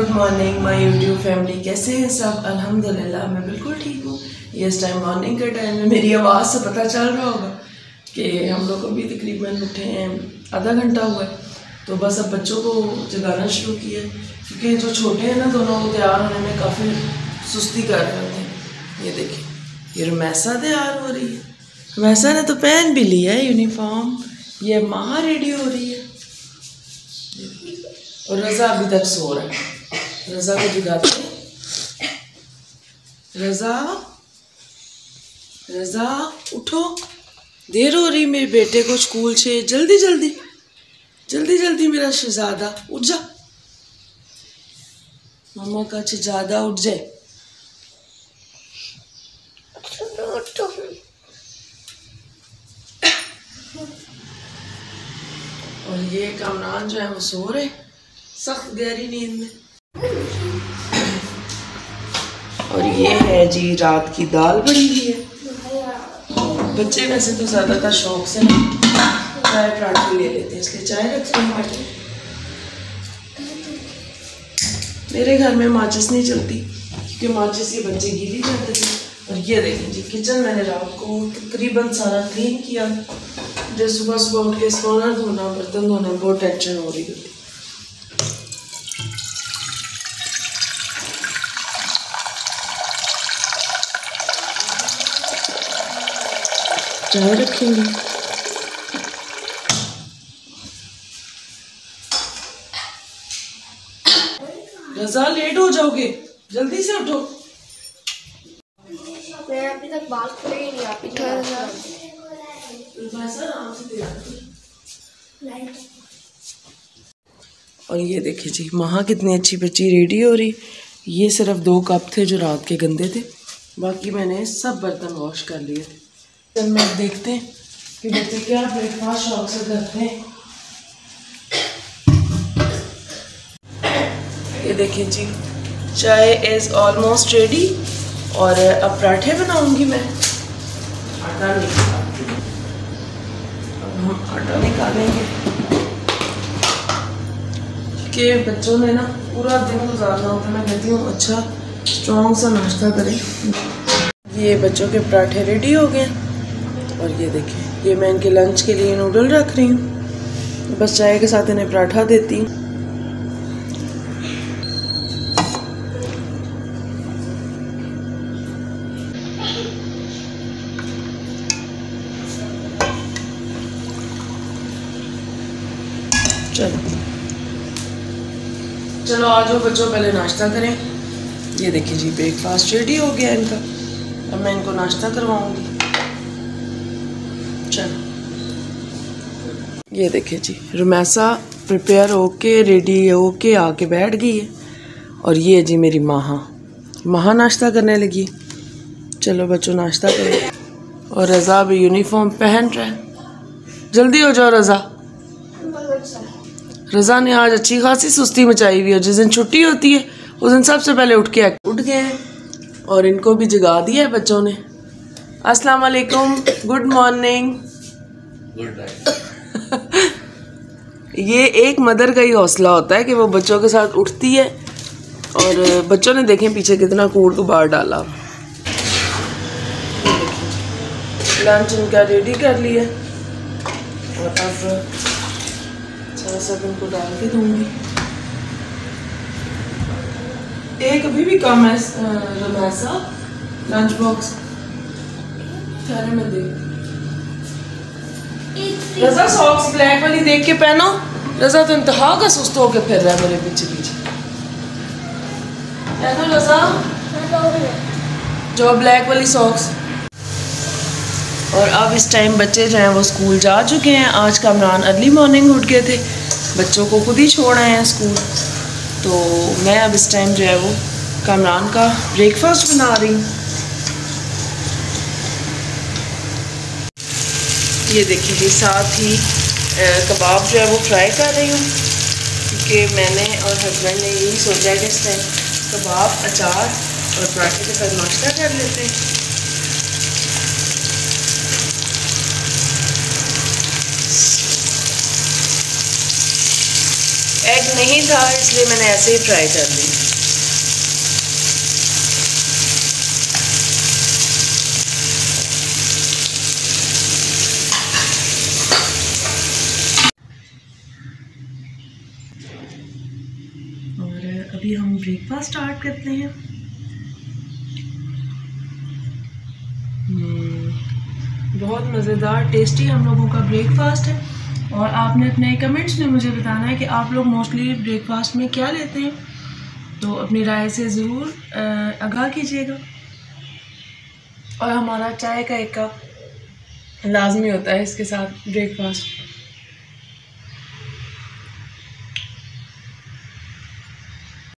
Morning my YouTube family, कैसे हैं सब? अल्हम्दुलिल्लाह मैं बिल्कुल ठीक हूँ। ये इस टाइम मॉर्निंग का टाइम है। मेरी आवाज़ से पता चल रहा होगा कि हम लोग अभी तकरीबन उठे हैं, आधा घंटा हुआ है। तो बस अब बच्चों को जगाना शुरू किया, क्योंकि जो छोटे हैं ना दोनों, वो तैयार होने में काफ़ी सुस्ती कर रहे होते हैं। ये देखिए, ये रुमैसा तैयार हो रही है। रुमैसा ने तो पहन भी लिया है यूनिफॉर्म। ये माँ रेडी हो रही है और रज़ा अभी तक सो रहा है। रज़ा को जगाते हैं। रज़ा, रज़ा उठो, देर हो रही मेरे बेटे को स्कूल से। जल्दी जल्दी जल्दी जल्दी मेरा शहजादा उठ जा। मम्मा का शहजादा उठ जाए। और ये कामरान जो है वो सो रहे सख्त गहरी नींद में। और ये है जी रात की दाल बड़ी हुई है। बच्चे वैसे तो ज़्यादातर शौक से ना चाय पराठे ले लेते हैं, इसलिए चाय रखते हैं। मेरे घर में माचिस नहीं चलती, क्योंकि माचिस ये बच्चे गीली कर देते हैं। और ये देखें जी, किचन मैंने रात को तकरीबन सारा क्लीन किया। जो सुबह सुबह उठ के सोना धोना, बर्तन धोना, बहुत टेंशन हो रही होती। चाय रखेंगे। रज़ा लेट हो जाओगे, जल्दी से उठो। मैं अभी तक बात कर ही नहीं आती। और ये देखिए जी, माँ कितनी अच्छी बच्ची रेडी हो रही। ये सिर्फ 2 कप थे जो रात के गंदे थे, बाकी मैंने सब बर्तन वॉश कर लिए थे। चल मैं देखते हैं कि बच्चे क्या ब्रेकफास्ट शौक से करते हैं। ये देखिए जी, चाय इज़ ऑलमोस्ट रेडी। और अब पराठे बनाऊंगी मैं। आटा निकालती हूँ। अब हम आटा निकालेंगे कि बच्चों ने ना पूरा दिन गुजारना होता है। मैं कहती हूँ अच्छा स्ट्रॉन्ग सा नाश्ता करें। ये बच्चों के पराठे रेडी हो गए। और ये देखिए, ये मैं इनके लंच के लिए नूडल रख रही हूँ। बस चाय के साथ इन्हें पराठा देती हूँ। चलो चलो आ जाओ बच्चों, पहले नाश्ता करें। ये देखिए जी, ब्रेकफास्ट रेडी हो गया इनका। अब मैं इनको नाश्ता करवाऊंगी। चलो ये देखिए जी, रुमैसा प्रिपेयर होके रेडी होके आके बैठ गई है। और ये जी मेरी माँ नाश्ता करने लगी। चलो बच्चों नाश्ता करें। और रज़ा भी यूनिफॉर्म पहन रहा है। जल्दी हो जाओ रज़ा। रज़ा ने आज अच्छी खासी सुस्ती मचाई हुई है। जिस दिन छुट्टी होती है उस दिन सबसे पहले उठ गए हैं। और इनको भी जगा दिया है बच्चों ने। अस्सलाम वालेकुम, गुड मॉर्निंग। Good night. ये एक मदर का ही हौसला होता है कि वो बच्चों के साथ उठती है। और बच्चों ने देखें पीछे कितना कूड़ गुबार डाला। लंच इनका रेडी कर लिया और अब सब इनको डाल के दूंगी। एक अभी भी कम है रुमैसा लंच बॉक्स सारे में दे। रज़ा सॉक्स ब्लैक वाली देख के पहनो। रज़ा तो इंतहा का सुस्त होके फिर रहा है मेरे पीछे पीछे। पहनो रज़ा जो ब्लैक वाली सॉक्स। और अब इस टाइम बच्चे जो हैं वो स्कूल जा चुके हैं। आज कामरान अर्ली मॉर्निंग उठ गए थे, बच्चों को खुद ही छोड़ आए हैं स्कूल। तो मैं अब इस टाइम जो है वो कामरान का ब्रेकफास्ट बना रही हूँ। ये देखिए जी, साथ ही कबाब जो है वो फ्राई कर रही हूँ, क्योंकि मैंने और हस्बैंड ने यही सोचा है कि इस टाइम कबाब, अचार और पराठे के साथ नाश्ता कर लेते हैं। एग नहीं था इसलिए मैंने ऐसे ही ट्राई कर ली। अभी हम ब्रेकफास्ट स्टार्ट करते हैं। बहुत मज़ेदार टेस्टी हम लोगों का ब्रेकफास्ट है। और आपने अपने कमेंट्स में मुझे बताना है कि आप लोग मोस्टली ब्रेकफास्ट में क्या लेते हैं, तो अपनी राय से ज़रूर आगाह कीजिएगा। और हमारा चाय का एक कप लाजमी होता है इसके साथ ब्रेकफास्ट।